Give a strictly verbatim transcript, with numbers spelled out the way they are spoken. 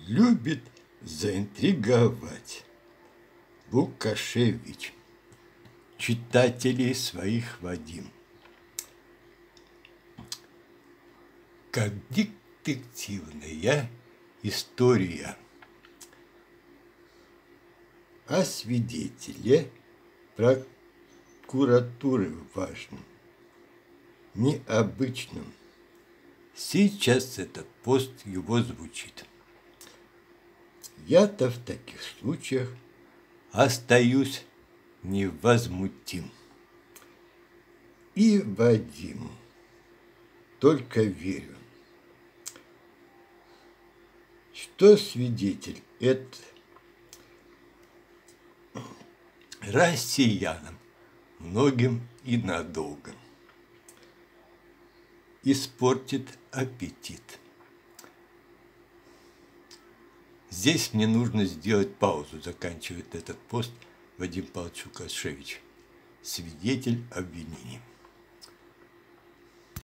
любит заинтриговать Лукашевич читателей своих Вадим. Как детективная история о свидетеле прокуратуры важном, необычном. Сейчас этот пост его звучит. Я-то в таких случаях остаюсь невозмутим. И Вадиму только верю, что свидетель это россиянам многим и надолго испортит аппетит. Здесь мне нужно сделать паузу, заканчивает этот пост Вадим Павлович Лукашевич, свидетель обвинений.